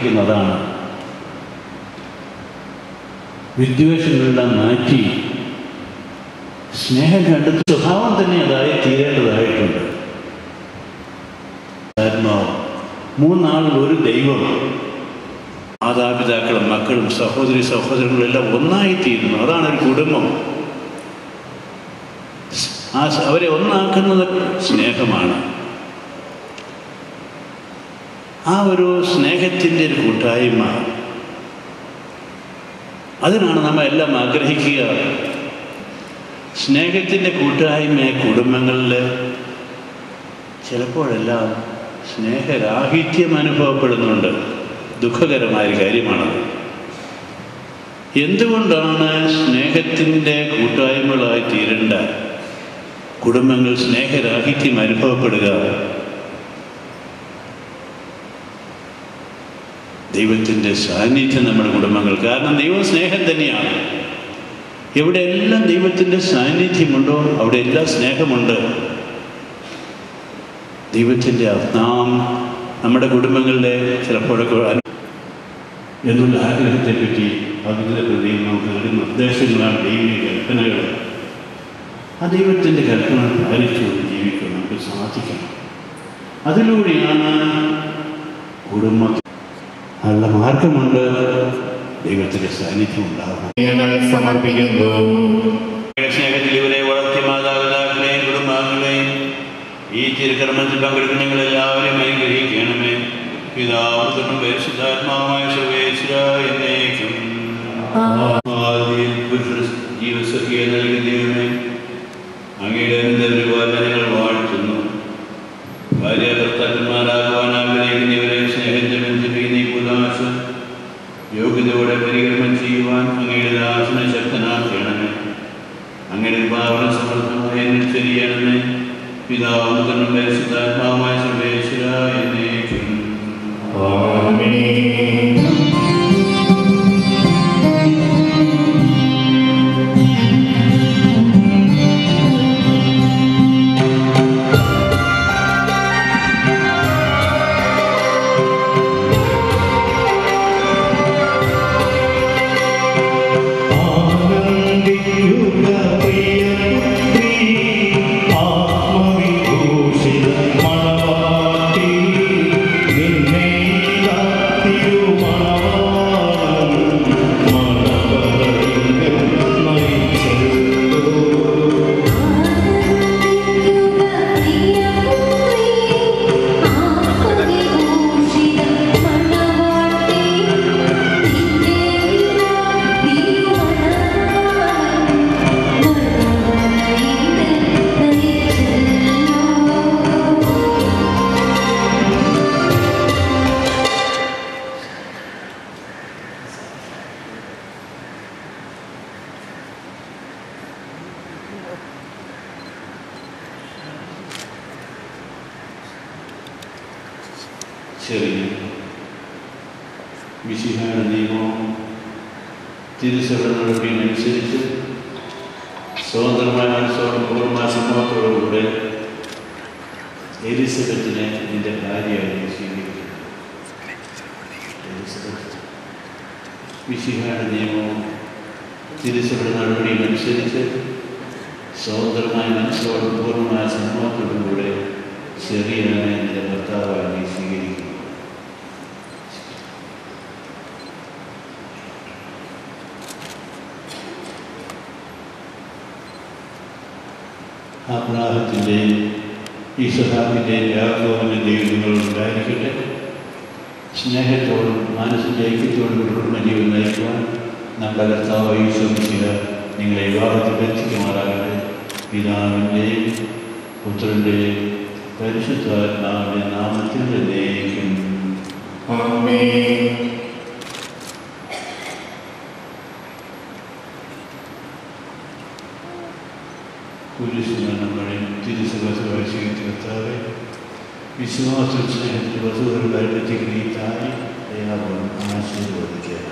ാണ് വിദ്വേഷങ്ങളെല്ലാം മാറ്റി സ്നേഹം കണ്ടെത്തി സ്വഭാവം തന്നെ അതായി തീരേണ്ടതായിട്ടുണ്ട്. ആത്മാവ് മൂന്നാളിൽ ഒരു ദൈവം, മാതാപിതാക്കളും മക്കളും സഹോദരി സഹോദരങ്ങളും എല്ലാം ഒന്നായിത്തീരുന്നു. അതാണ് ഒരു കുടുംബം. അവരെ ഒന്നാക്കുന്നത് സ്നേഹമാണ്. ആ ഒരു സ്നേഹത്തിൻ്റെ ഒരു കൂട്ടായ്മ, അതിനാണ് നമ്മൾ എല്ലാം ആഗ്രഹിക്കുക. സ്നേഹത്തിൻ്റെ കൂട്ടായ്മ കുടുംബങ്ങളിൽ ചിലപ്പോഴെല്ലാം സ്നേഹരാഹിത്യം അനുഭവപ്പെടുന്നുണ്ട്. ദുഃഖകരമായ കാര്യമാണത്. എന്തുകൊണ്ടാണ് സ്നേഹത്തിൻ്റെ കൂട്ടായ്മകളായി തീരേണ്ട കുടുംബങ്ങൾ സ്നേഹരാഹിത്യം അനുഭവപ്പെടുക? ദൈവത്തിൻ്റെ സാന്നിധ്യം നമ്മുടെ കുടുംബങ്ങൾ. കാരണം ദൈവം സ്നേഹം തന്നെയാണ്. എവിടെയെല്ലാം ദൈവത്തിൻ്റെ സാന്നിധ്യമുണ്ടോ അവിടെയെല്ലാം സ്നേഹമുണ്ട്. ദൈവത്തിൻ്റെ നാം നമ്മുടെ കുടുംബങ്ങളുടെ ചിലപ്പോഴൊക്കെ എന്നുള്ള ആഗ്രഹത്തെപ്പറ്റി അതിൻ്റെ പ്രതി നമുക്ക് ഒരു നിർദ്ദേശങ്ങളാണ് ദൈവിക കൽപ്പനകൾ. ആ ദൈവത്തിൻ്റെ കൽപ്പന പാലിച്ചുകൊണ്ട് ജീവിക്കാൻ നമുക്ക് സാധിക്കണം. അതിലൂടെയാണ് കുടുംബത്തിൽ നല്ല മാർഗമുണ്ട്, ദൈവത്തിൻ്റെ സാന്നിധ്യം ഉണ്ടാകും. സമർപ്പിക്കുന്നു. സ്നേഹത്തിൽ ഇവരെ വളർത്തിയ മാതാപിതാക്കളെയും കുടുംബാംഗങ്ങളെയും ഈ തിരുക്കർമ്മത്തിൽ പങ്കെടുക്കുന്ന ഞങ്ങളെല്ലാവരെയും അനുഗ്രഹിക്കണമേ. പിതാവും പരിശുദ്ധാത്മാവുമായ സർവേശ്വര എന്നേക്കും. ജീവസഖിയെ നൽകിയ ദൈവമേ, അങ്ങയുടെ പരിപാലനങ്ങൾ വാഴ്ത്തുന്നു. ഭാര്യ ഭർത്താക്കന്മാരാകുവാൻ ആഗ്രഹിക്കുന്നവരെ സ്നേഹത്തെ ബന്ധിപ്പിക്കുന്ന ഈ പുതാശ യോഗ്യതയോടെ പരികർമ്മം ചെയ്യുവാൻ അങ്ങയുടെ ദാസനെ ശക്തനാക്കണമേ. അങ്ങയുടെ പാവന സമർത്ഥമായ ചെറിയണമേ. പിതാവും പുത്രനും പരിശുദ്ധാത്മാവുമായ സർവേശ്വര എന്നേക്കും. ചെറിയ മിശിഹായുടെ നിയമവും തിരുസഭയുടെ നടപടിയുമനുസരിച്ച് സ്വതന്ത്രമായ മനസ്സോടും പൂർണ്ണമായ സമ്മതത്തോടുകൂടെ എലിസബത്തിനെ നിന്റെ ഭാര്യയായി സ്വീകരിക്കുന്നു. മിശിഹായുടെ നിയമവും തിരുസഭയുടെ നടപടിയുമനുസരിച്ച് സ്വതന്ത്രമായ മനസ്സോടും പൂർണ്ണമായ സമ്മതത്തോടുകൂടെ ചെറിയനെ നിന്റെ ഭർത്താവായി സ്വീകരിക്കുന്നു. അബ്രാഹത്തിൻ്റെയും ഇസഹാക്കിൻ്റെയും യാക്കോബിൻ്റെയും നിങ്ങളുണ്ടായിരിക്കട്ടെ. സ്നേഹത്തോടും മാനസിക ഐക്യത്തോടും കുടുംബജീവൻ നയിക്കുവാൻ നമ്മുടെ കർത്താവ് ഈശോ മിശിഹ നിങ്ങളെ വിവാഹത്തിൽ ബന്ധിക്കുമാറാകട്ടെ. പിതാവിൻ്റെയും പുത്രൻ്റെയും പരിശുദ്ധാത്മാവിന്റെ നാമത്തിൽ എന്നേക്കും. ആമേൻ. കുരിശുമരണങ്ങളിൽ തിരുസഭ വിശ്വാസം സ്നേഹത്തിൽ വധുവരുടെ പ്രതികരിക്കായി ദയാപൂർവ്വം ആശീർവദിക്കുക.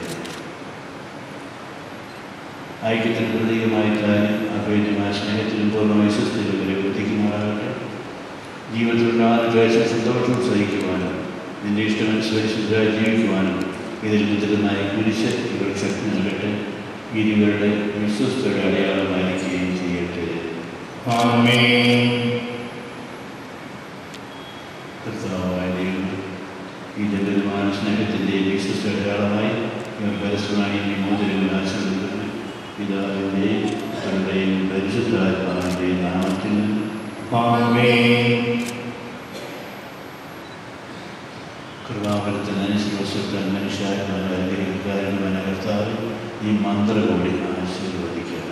ഐക്യത്തിന് പ്രതീകമായി താനും അപേക്ഷമായ സ്നേഹത്തിലും പൂർണ്ണ വിശ്വസ്തയിലും പ്രവർത്തിക്കുമാറാകട്ടെ. ജീവിതത്തിലുള്ള ക്ലേശം സന്തോഷം സഹിക്കുവാനും നിന്റെ ഇഷ്ടമനുസരിച്ച് ജീവിക്കുവാനും ഇതിൽ മുതിർന്നായി കുരിശ് ഇവർ ശക്തി നൽകട്ടെ. ഇവരുടെ വിശ്വസ്തയുടെ അടയാളമായിരിക്കുകയും ചെയ്യട്ടെ. കർത്താവായ ദൈവമേ, ഈ ജന്തുമായ സ്നേഹത്തിൻ്റെയും വിശ്വസ്ത അടയാളമായി ഇവർ പരസ്പരമായി മോചനങ്ങൾ ആശംസിക്കുന്നു. പിതാവിൻ്റെയും പുത്രൻ്റെയും പരിശുദ്ധാത്മാവിൻ്റെയും നാമത്തിൽ കൃപാഫലത്തിന് അനുസരിച്ച് മനുഷ്യാത്മാകാരനുമായ കർത്താവ് ഈ മന്ത്രകൂടി ആശീർവദിക്കുകയാണ്.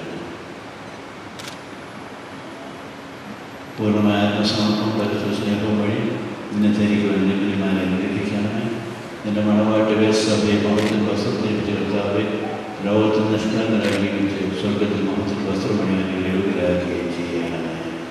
പൂർണ്ണമായ ആത്മസമർപ്പണം പരിശുദ്ധ സ്നേഹം വഴി ഇന്നത്തെ എനിക്ക് വേണ്ടി തീരുമാനം അനുഗ്രഹിക്കാനാണ്. എൻ്റെ മണവാട്ടിലെ സഭയെ മഹത്വത്തിൽ വസ്ത്രത്തിരിപ്പിച്ച കർത്താവെ ലോകത്തിൽ നിഷ്കളങ്കരാകുകയും ചെയ്യും. സ്വർഗത്തിൽ മഹത്വത്തിൽ വസ്ത്രമണിയാൻ യോഗ്യരാകുകയും ചെയ്യാനാണ്.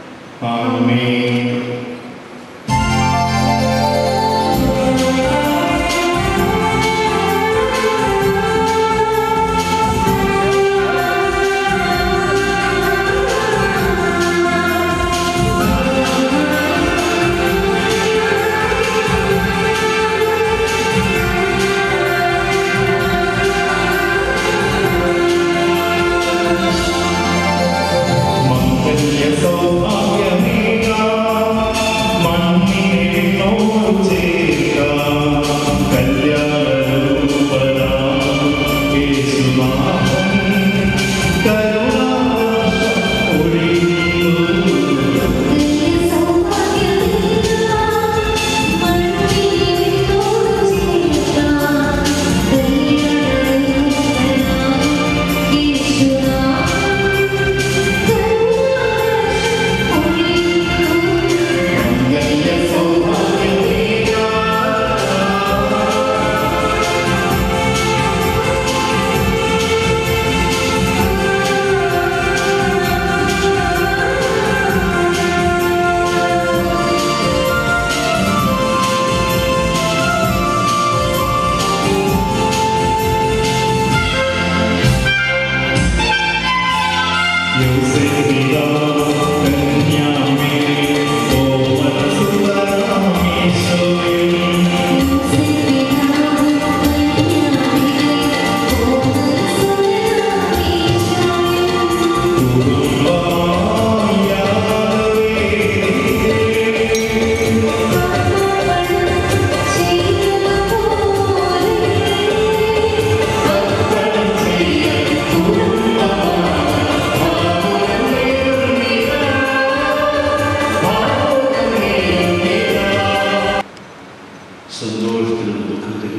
സന്തോഷത്തിലും ദുഃഖത്തിലും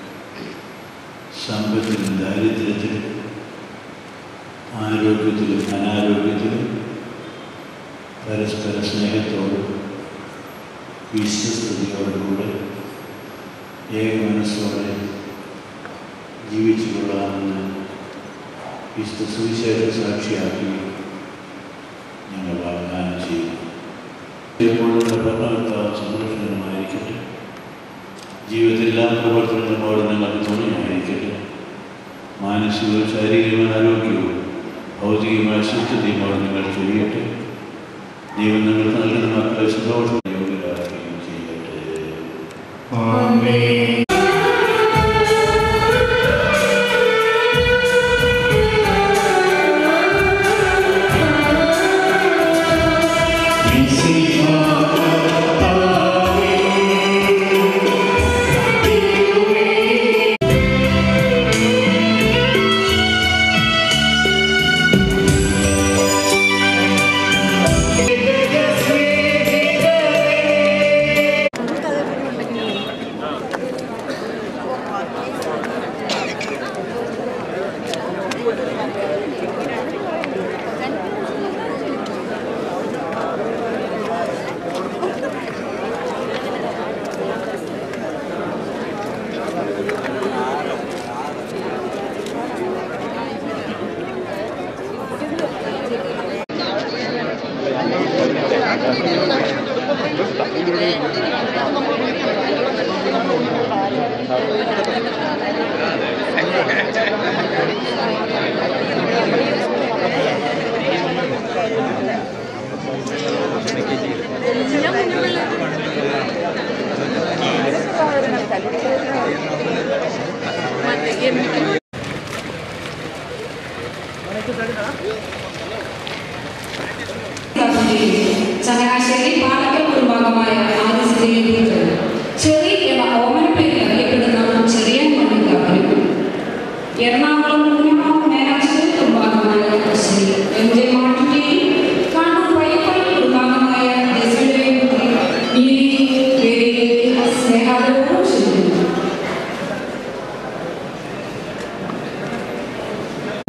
സമ്പത്തിലും ദാരിദ്ര്യത്തിലും ആരോഗ്യത്തിലും അനാരോഗ്യത്തിലും പരസ്പര സ്നേഹത്തോടും വിശ്വസ്തയോടുകൂടെ ഏകമനസ്സോടെ ജീവിച്ചു കൊള്ളാമെന്ന് വിശുദ്ധ സുവിശേഷ സാക്ഷിയാക്കി ഞങ്ങൾ വാഗ്ദാനം ചെയ്യുന്നു. ഇപ്പോഴുള്ള ഭരണകർത്താവ് സംരക്ഷണമായിരിക്കട്ടെ. ജീവിതത്തിൽ എല്ലാ പ്രവർത്തനങ്ങളോടും ഞങ്ങൾക്ക് തുണയായിരിക്കട്ടെ. മാനസികവും ശാരീരികമായ ആരോഗ്യവും ഭൗതികമായ ശുദ്ധതയുമോട് നിങ്ങൾ ചെയ്യട്ടെ. ദൈവം നിങ്ങൾക്ക് നൽകുന്ന മക്കളെ സന്തോഷം യോഗ്യരാക്കുകയും ചെയ്യട്ടെ.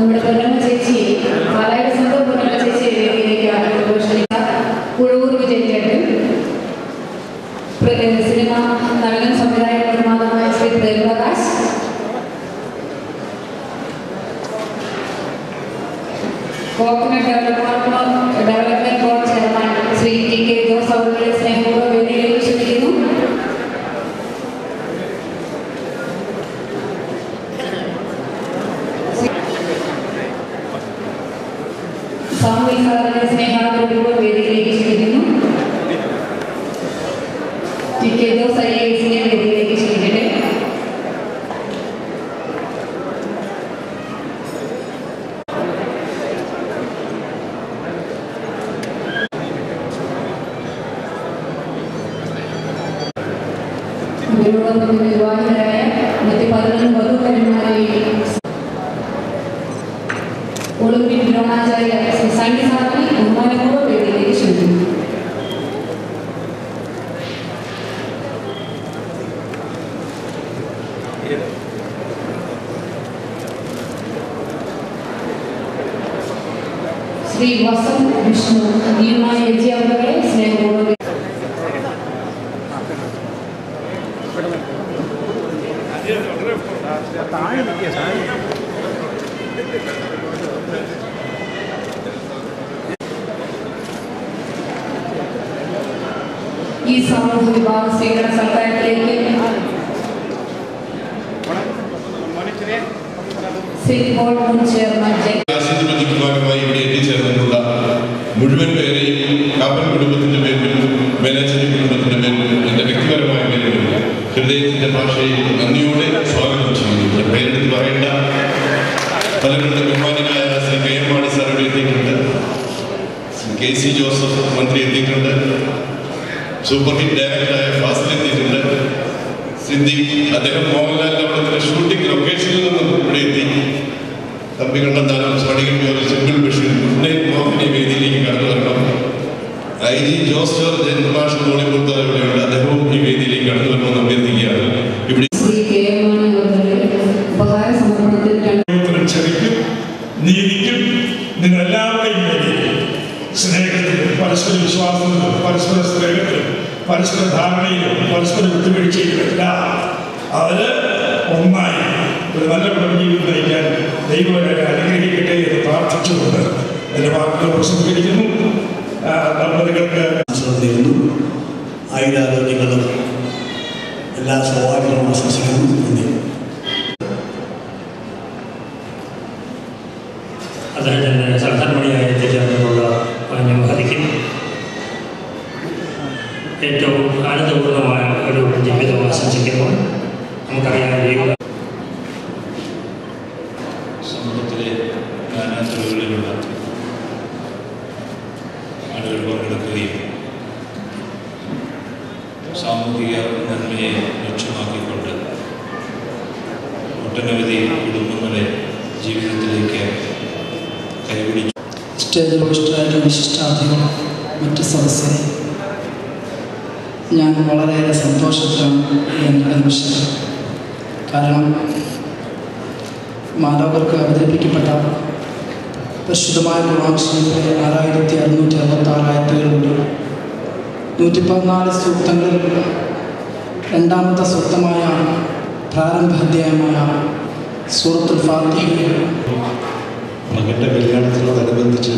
നമ്മുടെ പൊന്നമ്മ ചേച്ചി പാലായുടെ സ്വന്തം പൊന്നമ്മ ചേച്ചി ഉഴവൂർ വിജയിച്ചിട്ട് സിനിമ നടനും സംവിധായക നിർമ്മാതാവായ Shri Premprakash, coconut development board chairman Shri T K. Jose അവരുടെ സ്നേഹപൂർവ്വ വേദിയിലേക്ക് ക്ഷണിക്കുന്നു. സാമൂഹിക സാറിന്റെ സ്നേഹാദരപൂർവ്വ വേദിയിലേക്ക് ക്ഷണിക്കുന്നു. ടി.കെ. ജോസ് ഐ.എ.എസിനെ വേദിയിലേക്ക് ക്ഷണിക്കട്ടെ. ഇവരോടൊപ്പം വിവാഹിതരായ 111 വധുവരന്മാരെയും ഒളിമ്പിക് ദ്രോണാചാര്യ സണ്ണി സാറിനെ ബഹുമാനപൂർവ്വ വേദിയിലേക്ക് ക്ഷണിക്കുന്നു. ശ്രീ വസന്ത് വിഷ്ണു നീയുമായ വിജയാവകളെ സ്നേഹപൂർവ്വം ഈ സമൂഹ വിഭാഗ സ്വീകരണ സൽക്കാരത്തിലേക്ക് സിൽപോൾ മുൻ ചെയർമാൻ ഇവിടെ എത്തിച്ചേർന്നിട്ടുള്ള മുഴുവൻ പേരെയും കാപ്പൽ കുടുംബത്തിന്റെ പേരിലും മേലാച്ചേരി കുടുംബത്തിന്റെ പേരിലും എന്റെ വ്യക്തിപരമായ പേരിലും ഹൃദയത്തിന്റെ ഭാഷയിൽ നന്ദിയോടെ സ്വാഗതം ചെയ്യുന്നു. പേരെടുത്ത് പറയേണ്ട പലരുടെ ബഹുമാനായ ശ്രീ കെ.എം. മാണി സാർ ഇവിടെ എത്തിയിട്ടുണ്ട്. കെ.സി. ജോസഫ് മന്ത്രി എത്തിയിട്ടുണ്ട്. സൂപ്പർ ഹിറ്റ് ഡയറക്ടറായ ഫാസിൽ എത്തിയിട്ടുണ്ട്. സിദ്ദീഖ് അദ്ദേഹം മോഹൻലാലിന്റെ അവിടെ ഷൂട്ടിംഗ് ലൊക്കേഷനിൽ നിന്നും ഇവിടെ എത്തി. തമ്പി കണ്ടെത്താനും സ്പടികം ജോലി സിംഗിൾ ബഷീർ ഗുഡ് മോഹന്റെ വേദിയിലേക്ക് കടന്നു വരണം. I G. Jose George international volleyball താരം ഇവിടെയുണ്ട്. അദ്ദേഹവും ഈ വേദിയിലേക്ക് കടന്നു വരണമെന്ന് അഭ്യർത്ഥിക്കുകയാണ്. ഇവിടെ നീതിക്കും നിങ്ങളെല്ലാവരുടെയും വേണ്ടി സ്നേഹത്തിലും പരസ്പര വിശ്വാസത്തിലും പരസ്പര സ്നേഹത്തിലും പരസ്പര ധാരണയിലും പരസ്പര വിട്ടുവീഴ്ചയിലും എല്ലാം അവര് ഒന്നായി ഒരു നല്ല കുടുംബജീവിതം നയിക്കാൻ ദൈവം അനുഗ്രഹിക്കട്ടെ എന്ന് പ്രാർത്ഥിച്ചുകൊണ്ട് എൻ്റെ വാക്കുകൾ പ്രസംഗിക്കുന്നു. ദമ്പതികൾക്ക് ചെയ്യുന്നു. ആയുരാരോഗ്യങ്ങളും എല്ലാ സൗഭാഗ്യങ്ങളും ആശംസിക്കുന്നു. നന്ദി. അദ്ദേഹത്തിൻ്റെ സൽക്കർമ്മണിയായി എത്തിച്ചേർന്നിട്ടുള്ള മഹതിക്കും ഏറ്റവും ആനന്ദപൂർണ്ണമായ ഒരു ജീവിതം ആശംസിക്കുന്നു. നമുക്കറിയാം ജീവിതം സമൂഹത്തിലെ നാനാതുറകളിലുള്ള ആളുകൾ പങ്കെടുക്കുകയും സാമൂഹിക നന്മയെ ലക്ഷ്യമാക്കിക്കൊണ്ട് ഒട്ടനവധി കുടുംബങ്ങളെ ജീവിതത്തിലേക്ക് കൈപിടിച്ചു. സ്റ്റേജ് പോസ്റ്ററായ വിശിഷ്ടാതിഥികൾ, മറ്റ് സദസ്യരെ, ഞാൻ വളരെയേറെ സന്തോഷത്തിലാണ് ഈ നിമിഷം. കാരണം മാനവർക്ക് അവതരിപ്പിക്കപ്പെട്ട പരിശുദ്ധമായ ഖുർആൻ ശരീഫിലെ 6666 ആയത്തുകളുണ്ട്. 114 സൂക്തങ്ങളിൽ രണ്ടാമത്തെ സൂക്തമായ പ്രാരംഭ അധ്യായമായ സൂറത്തുൽ ഫാത്തിഹയിൽ മകൻ്റെ കല്യാണത്തിനോടനുബന്ധിച്ച്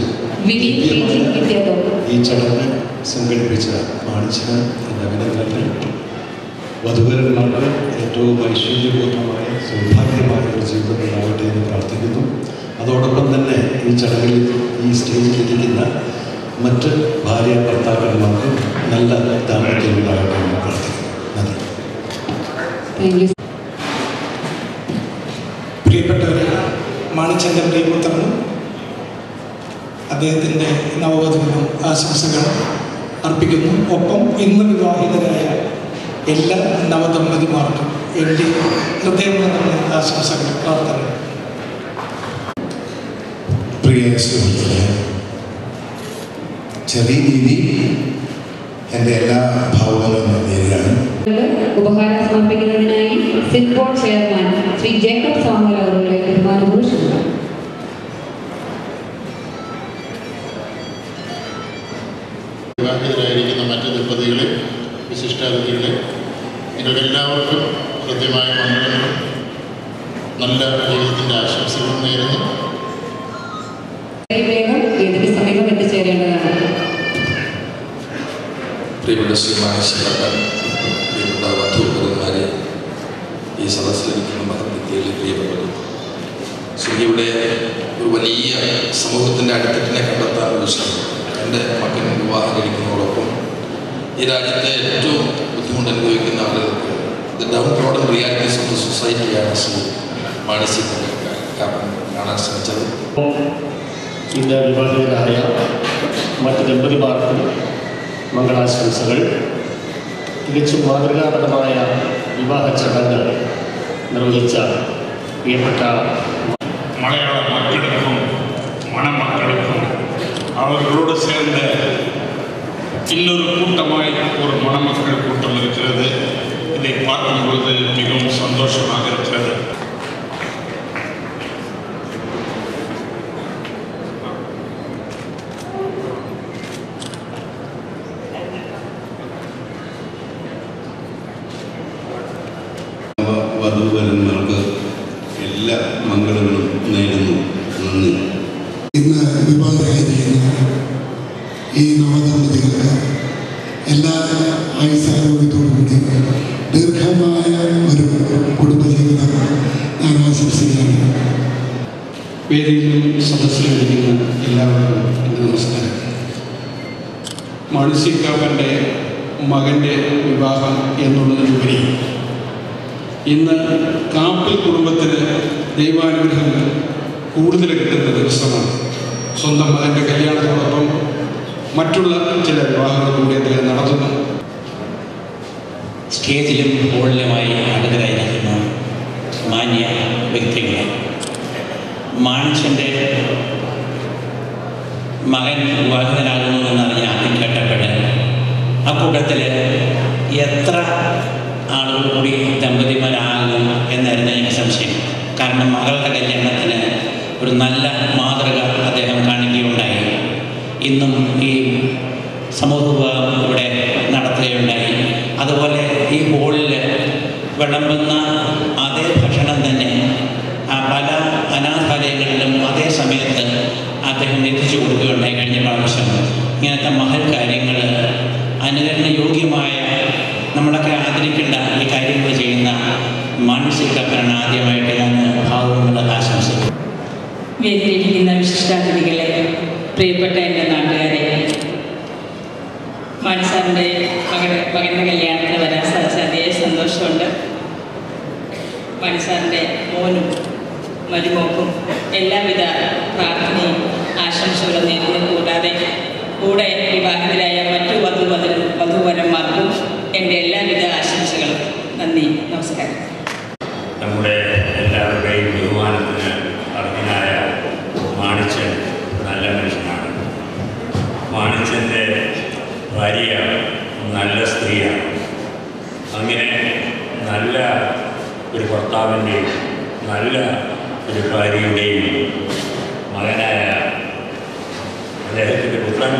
ഈ ചടങ്ങ് സംഘടിപ്പിച്ച മാണിച്ചിന് എൻ്റെ അഭിനന്ദനങ്ങൾ. വധുവരന്മാർക്ക് ഏറ്റവും ഐശ്വര്യപൂർണ്ണമായ സൗഭാഗ്യമായ ഒരു ജീവിതം ഉണ്ടാകട്ടെ എന്ന് പ്രാർത്ഥിക്കുന്നു. അതോടൊപ്പം തന്നെ ഈ ചടങ്ങിൽ ഈ സ്റ്റേജിലിരിക്കുന്ന മറ്റ് ഭാര്യ ഭർത്താക്കന്മാർക്ക് നല്ല ദാമ്പത്യം ഉണ്ടാകട്ടെ എന്ന് പ്രാർത്ഥിക്കുന്നു. നന്ദി. പ്രിയപ്പെട്ടവരെ, മാണിച്ചൻ്റെ പ്രിയപുത്രനും അദ്ദേഹത്തിൻ്റെ നവവധുവിനും ആശംസകൾ അർപ്പിക്കുന്നു. ഒപ്പം ഇന്ന് വിവാഹിതരായ എല്ലാ നവദമ്പതിമാർക്കും എൻ്റെ ഹൃദയം നിറഞ്ഞ ആശംസകൾ, പ്രാർത്ഥന. പ്രിയ സുഹൃത്തുക്കളെ, ചെറിയ രീതി എൻ്റെ എല്ലാ ഭാവങ്ങളും നേരിടാണ്. ഉപഹാരം സമർപ്പിക്കുന്നതിനായി സിൽപോൾ ചെയർമാൻ ശ്രീ ജേക്കബ് സാമുവൽ അവരുടെ ബഹുമാനപൂർവ്വം വിശിഷ്ടാതിഥികളെ, നിങ്ങൾക്കെല്ലാവർക്കും കൃത്യമായ മംഗളങ്ങളും നല്ല ജീവിതത്തിൻ്റെ ആശംസകളും നേരുന്നു. സമീപം എത്തിച്ചേരേണ്ടതാണ്. പ്രിയപ്പെട്ട ശ്രീമാനേശ്വരൻ, പ്രിയപ്പെട്ട വധുവരന്മാരെ, ഈ സദസ്സിലിരിക്കുന്ന മതവിദ്യയിലെ പ്രിയപ്പെട്ടത്, ശരിയുടെ ഒരു വലിയ സമൂഹത്തിൻ്റെ അടിത്തട്ടിനെ കണ്ടെത്താനുള്ള ശ്രമം. എൻ്റെ മകൻ വിവാഹം കഴിക്കുന്നതോടൊപ്പം ഈ രാജ്യത്തെ ഏറ്റവും ബുദ്ധിമുട്ട് അനുഭവിക്കുന്ന ആളുകൾക്ക് the downtrodden realities of the സൊസൈറ്റിയാണ് ശ്രീ മാനസിക കാണാൻ ശ്രമിച്ചത്. ഇന്ന് വിവാഹിതരായ മറ്റ് ദമ്പതിമാർക്കും മംഗളാശംസകൾ. തികച്ചും മാതൃകാപരമായ വിവാഹ ചടങ്ങ് നിർവഹിച്ച പ്രിയപ്പെട്ട மலையாள மக்களுக்கும் மணமக்களுக்கும் அவர்களோடு சேர்ந்த இன்னொரு கூட்டமாய் ஒரு மணமக்கள் கூட்டம் இருக்கிறது. இதை பார்க்கும்பொழுது மிகவும் சந்தோஷமாக இருக்கிறது. വധുവരന്മാർക്ക് എല്ലാ മംഗളങ്ങളും നേരുന്നു. നന്ദി. ഇന്ന് വിവാഹമായിരിക്കുന്ന ഈ നവദമ്പതികൾക്ക് എല്ലാ ആയുസാരോഗ്യത്തോടുകൂടി ദീർഘമായ ഒരു കുടുംബജീവിതം ഞാൻ ആശംസിക്കുകയാണ്. വേദിയിലും സദസ്സിലിരിക്കുന്ന എല്ലാവർക്കും എൻ്റെ നമസ്കാരം. മാനസികാപ്പൻ്റെ മകൻ്റെ വിവാഹം എന്നുള്ളതിനുപരി ഇന്ന് കാപ്പിൽ കുടുംബത്തിന് ദൈവാനുഗ്രഹം കൂടുതൽ കിട്ടുന്ന ദിവസമാണ്. സ്വന്തം മകൻ്റെ കല്യാണത്തോടൊപ്പം മറ്റുള്ള ചില വിവാഹങ്ങൾ കൂടി അദ്ദേഹം നടത്തുന്നു. സ്റ്റേജിലും ഹോളിലുമായി അടുത്തരായിരിക്കുന്ന മാന്യ വ്യക്തികളെ, മാനസിൻ്റെ മകൻ വിവാഹിതനാകുന്നു എന്നറിഞ്ഞ് ആദ്യം കേട്ടപ്പോൾ ആ കൂട്ടത്തിൽ എത്ര ആളുകൾ കൂടി ദമ്പതിമാരാകും എന്നായിരുന്നു എനിക്ക് സംശയം. കാരണം മകളുടെ കല്യാണത്തിന് ഒരു നല്ല മാതൃക അദ്ദേഹം കാണിക്കുകയുണ്ടായി. ഇന്നും ഈ സമൂഹ വിഭാഗം ഇവിടെ നടത്തുകയുണ്ടായി. അതുപോലെ ഈ ഹോളിൽ വിളമ്പുന്ന അതേ ഭക്ഷണം തന്നെ പല അനാഥാലയങ്ങളിലും അതേ സമയത്ത് അദ്ദേഹം എത്തിച്ചു കൊടുക്കുകയുണ്ടായി. കഴിഞ്ഞ പ്രാവശ്യം ഇങ്ങനത്തെ മഹൽ കാര്യങ്ങൾ അനുകരണ യോഗ്യമായ നമ്മളൊക്കെ ആദരിക്കേണ്ട ഈ കാര്യങ്ങൾ ചെയ്യുന്ന മാനസികപ്പനാണ് ആദ്യമായിട്ട് ഞാൻ ഭാവങ്ങൾ ആശംസിക്കുന്നു. വേദിയിലിരിക്കുന്ന വിശിഷ്ടാതിഥികളെ, പ്രിയപ്പെട്ട എൻ്റെ നാട്ടുകാരെ, മാനസാറിൻ്റെ മകൻ്റെ കല്യാണത്തിന് വരാൻ സാധിച്ച അതേ സന്തോഷമുണ്ട്. മാനസാറിൻ്റെ മോനും മരുമോക്കും എല്ലാവിധ പ്രാർത്ഥനയും ആശംസകളും നേരുന്നു. കൂടെ വിവാഹിതരായ മറ്റു വധുവരന്മാർക്കും എൻ്റെ എല്ലാവിധ ആശംസകളും. നന്ദി, നമസ്കാരം. നമ്മുടെ എല്ലാവരുടെയും ബഹുമാനത്തിന് അർഹനായ മാണിച്ചൻ നല്ല മനുഷ്യനാണ്. മാണിച്ചൻ്റെ ഭാര്യ നല്ല സ്ത്രീയാണ്. അങ്ങനെ നല്ല ഒരു ഭർത്താവിൻ്റെയും നല്ല ഒരു ഭാര്യയുടെയും മകനായ അദ്ദേഹത്തിൻ്റെ പുത്രൻ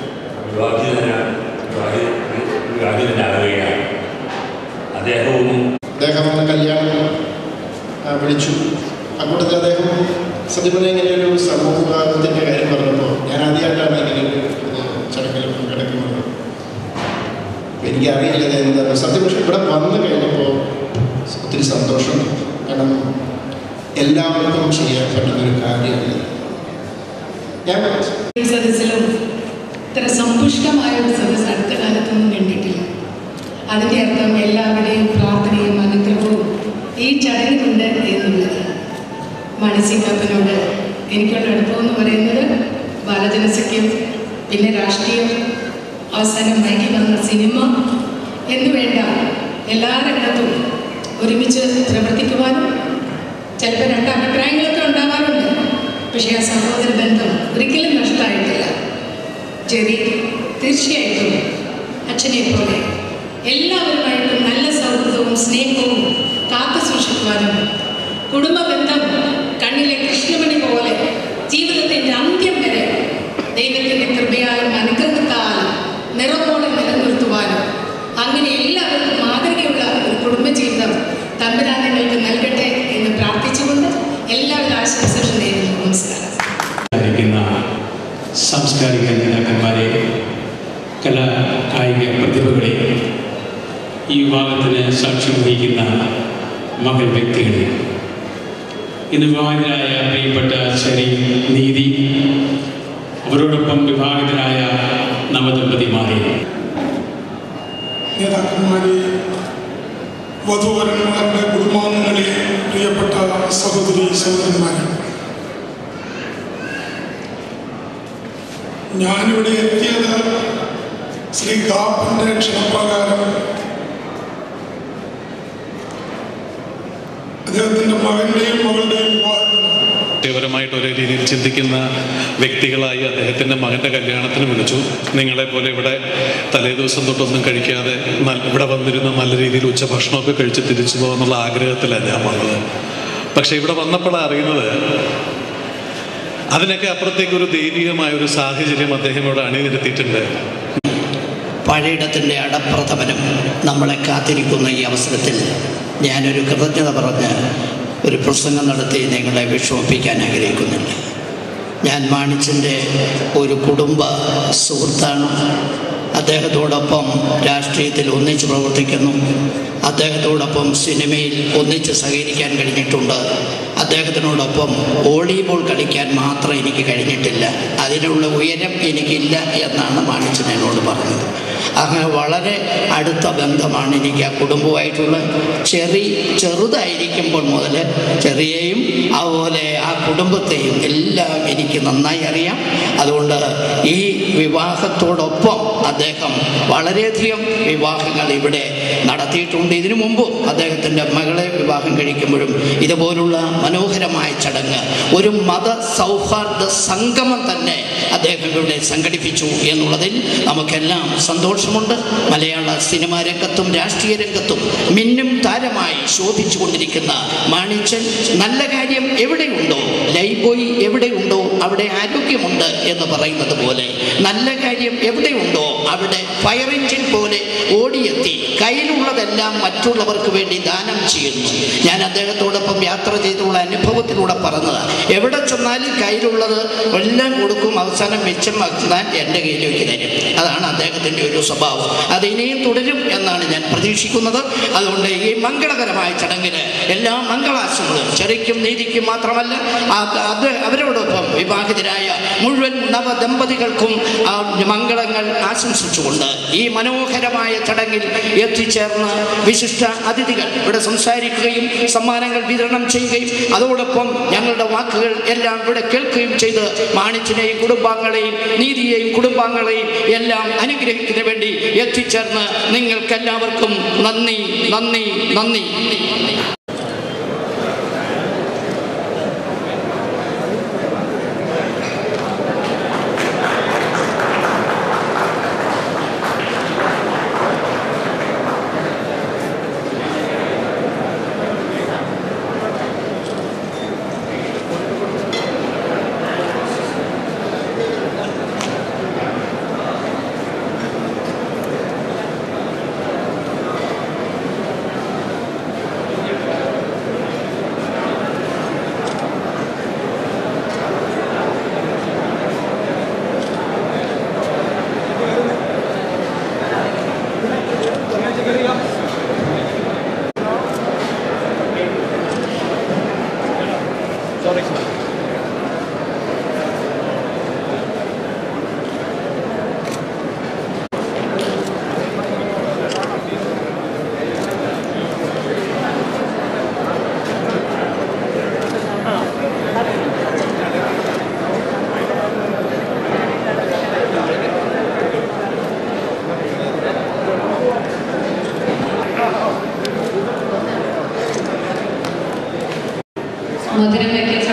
വിവാഹിതനാകുകയാണ്. അദ്ദേഹം കല്യാണം വിളിച്ചു. അക്കൂട്ടത്തിൽ അദ്ദേഹം സത്യം ഇങ്ങനെയൊരു സമൂഹ വിഭാഗത്തിൻ്റെ കാര്യം പറഞ്ഞപ്പോൾ ഞാൻ ആദ്യമായിട്ടാണ് ഇങ്ങനെ ചടങ്ങിൽ പങ്കെടുക്കുന്നത്. എനിക്കറിയില്ല എന്താണ് സത്യം. പക്ഷേ ഇവിടെ വന്നു കഴിഞ്ഞപ്പോൾ ഒത്തിരി സന്തോഷം. കാരണം എല്ലാവർക്കും ചെയ്യാൻ പറ്റുന്നൊരു കാര്യമില്ല. ഞാൻ സദസ്സിലും ഇത്ര സമ്പുഷ്ടമായ ഒരു സദസ്സ് അടുത്ത കാലത്തൊന്നും കണ്ടിട്ടില്ല. അതിൻ്റെ അർത്ഥം എല്ലാവരുടെയും പ്രാർത്ഥനയും അനുഗ്രഹവും ഈ ചടങ്ങിലുണ്ട് എന്നുള്ളതാണ്. മാനസികാപ്പനോട് എനിക്കുള്ള അടുപ്പമെന്ന് പറയുന്നത് ബാലജനസഖ്യം, പിന്നെ രാഷ്ട്രീയം, അവസാനം വൈകി വന്ന സിനിമ എന്ന് വേണ്ട എല്ലാ രംഗത്തും ഒരുമിച്ച് പ്രവർത്തിക്കുവാനും ചിലപ്പോൾ രണ്ട് അഭിപ്രായങ്ങളൊക്കെ ഉണ്ടാകാറുണ്ട്. പക്ഷേ ആ സഹോദര ബന്ധം ഒരിക്കലും നഷ്ടമായിട്ടില്ല. ജെറി തീർച്ചയായിട്ടും അച്ഛനെ പോലെ എല്ലാവരുമായിട്ടും നല്ല സൗഹൃദവും സ്നേഹവും കാത്തു സൂക്ഷിക്കുവാനും കുടുംബ ബന്ധം കണ്ണിലെ കൃഷ്ണമണി പോലെ ജീവിതത്തിൻ്റെ അന്ത്യം വരെ ദൈവത്തിൻ്റെ കൃപയാലും അനുഗ്രഹത്താലും നിറവോടെ നിലനിർത്തുവാനും അങ്ങനെ സാംസ്കാരിക നേതാക്കന്മാരെ, കലാ കായിക പ്രതിഭകളെ, ഈ വിഭാഗത്തിന് സാക്ഷ്യം വഹിക്കുന്ന മകൾ വ്യക്തികളെ, ഇന്ന് വിവാഹിതരായ പ്രിയപ്പെട്ട ചെറിയൻ നീതി, അവരോടൊപ്പം വിവാഹിതരായ നവദമ്പതിമാരെ, നേതാക്കന്മാരെ, വധുവരന്മാരുടെ കുടുംബാംഗങ്ങളെ, പ്രിയപ്പെട്ട സഹോദരി സഹോദരന്മാരെ, ഞാനിവിടെ എത്തിയത് ശ്രീ കാപ്പന്റെ ക്ഷണപ്രകാരം അദ്ദേഹത്തിൻ്റെ മകന്റെയും മകളുടെയും വിവാഹത്തിന് വ്യക്തിപരമായിട്ട് ഒരേ രീതിയിൽ ചിന്തിക്കുന്ന വ്യക്തികളായി അദ്ദേഹത്തിൻ്റെ മകൻ്റെ കല്യാണത്തിന് വിളിച്ചു. നിങ്ങളെപ്പോലെ ഇവിടെ തലേദിവസം തൊട്ടൊന്നും കഴിക്കാതെ ഇവിടെ വന്നിരുന്ന നല്ല രീതിയിൽ ഉച്ചഭക്ഷണമൊക്കെ കഴിച്ച് തിരിച്ചു പോകാന്നുള്ള ആഗ്രഹത്തിലാണ് ഞാൻ വന്നത്. പക്ഷേ ഇവിടെ വന്നപ്പോഴാണ് അറിയുന്നത് അതിനൊക്കെ അപ്പുറത്തേക്കൊരു ദൈവികമായൊരു സാഹചര്യം അദ്ദേഹം ഇവിടെ അണിനിരത്തിയിട്ടുണ്ട്. പഴയിടത്തിൻ്റെ അടപ്രഥമനം നമ്മളെ കാത്തിരിക്കുന്ന ഈ അവസരത്തിൽ ഞാനൊരു കൃതജ്ഞത പറഞ്ഞ് ഒരു പ്രസംഗം നടത്തി നിങ്ങളെ വിഷമിപ്പിക്കാൻ ആഗ്രഹിക്കുന്നില്ല. ഞാൻ മാണിച്ചൻ്റെ ഒരു കുടുംബ സുഹൃത്താണ്. അദ്ദേഹത്തോടൊപ്പം രാഷ്ട്രീയത്തിൽ ഒന്നിച്ച് പ്രവർത്തിക്കുന്നു. അദ്ദേഹത്തോടൊപ്പം സിനിമയിൽ ഒന്നിച്ച് സഹകരിക്കാൻ കഴിഞ്ഞിട്ടുണ്ട്. അദ്ദേഹത്തിനോടൊപ്പം വോളിബോൾ കളിക്കാൻ മാത്രം എനിക്ക് കഴിഞ്ഞിട്ടില്ല. അതിനുള്ള ഉയരം എനിക്കില്ല എന്നാണ് മാണിച്ചൻ എന്നോട് പറഞ്ഞത്. അങ്ങനെ വളരെ അടുത്ത ബന്ധമാണ് എനിക്ക് ആ കുടുംബമായിട്ടുള്ളത്. ചെറുതായിരിക്കുമ്പോൾ മുതൽ ചെറിയയും അതുപോലെ ആ കുടുംബത്തെയും എല്ലാം എനിക്ക് നന്നായി അറിയാം. അതുകൊണ്ട് ഈ വിവാഹത്തോടൊപ്പം അദ്ദേഹം വളരെയധികം വിവാഹങ്ങൾ ഇവിടെ നടത്തിയിട്ടുണ്ട്. ഇതിനു മുമ്പും അദ്ദേഹത്തിൻ്റെ മകളെ വിവാഹം കഴിക്കുമ്പോഴും ഇതുപോലുള്ള മനോഹരമായ ചടങ്ങ്, ഒരു മത സൗഹാർദ്ദ സംഗമം തന്നെ അദ്ദേഹം ഇവിടെ സംഘടിപ്പിച്ചു എന്നുള്ളതിൽ നമുക്കെല്ലാം സന്തോഷമുണ്ട്. മലയാള സിനിമാ രംഗത്തും രാഷ്ട്രീയ രംഗത്തും മിന്നും താരമായി ശോഭിച്ചു കൊണ്ടിരിക്കുന്ന മാണിച്ചൻ, നല്ല കാര്യം എവിടെയുണ്ടോ, ലൈബോയ് എവിടെയുണ്ടോ അവിടെ ആരോഗ്യമുണ്ട് എന്ന് പറയുന്നത് പോലെ, നല്ല കാര്യം എവിടെയുണ്ടോ അവിടെ ഫയർ എഞ്ചിൻ പോലെ ഓടിയെത്തി കയ്യിലുള്ളതെല്ലാം മറ്റുള്ളവർക്ക് വേണ്ടി ദാനം ചെയ്യുന്നു. ഞാൻ അദ്ദേഹത്തോടൊപ്പം യാത്ര ചെയ്തുള്ള അനുഭവത്തിലൂടെ പറഞ്ഞതാണ്. എവിടെ ചെന്നാലും കയ്യിലുള്ളത് എല്ലാം കൊടുക്കും, അവസാനം മിച്ചം വന്നാൽ എൻ്റെ കയ്യിലേക്ക് തരും. അതാണ് അദ്ദേഹത്തിൻ്റെ ഒരു സ്വഭാവം. അത് ഇനിയും തുടരും എന്നാണ് ഞാൻ പ്രതീക്ഷിക്കുന്നത്. അതുകൊണ്ട് ഈ മംഗളകരമായ ചടങ്ങിന് എല്ലാ മംഗളാശംസകളും ചെറിക്കും നീതിക്കും മാത്രമല്ല അവരോടൊപ്പം വിവാഹിതരായ മുഴുവൻ നവദമ്പതികൾക്കും മംഗളങ്ങൾ ആശംസിച്ചുകൊണ്ട് ഈ മനോഹരമായ ചടങ്ങിൽ എത്തിച്ചേർന്ന വിശിഷ്ട അതിഥികൾ ഇവിടെ സംസാരിക്കുകയും സമ്മാനങ്ങൾ വിതരണം ചെയ്യുകയും അതോടൊപ്പം ഞങ്ങളുടെ വാക്കുകൾ എല്ലാം ഇവിടെ കേൾക്കുകയും ചെയ്ത് മാണിച്ചിനെയും കുടുംബാംഗങ്ങളെയും നീതിയെയും കുടുംബാംഗങ്ങളെയും എല്ലാം അനുഗ്രഹിക്കുന്നതിന് വേണ്ടി എത്തിച്ചേർന്ന് നിങ്ങൾക്കെല്ലാവർക്കും നന്ദി നന്ദി നന്ദി. മധുരം വയ്ക്കാൻ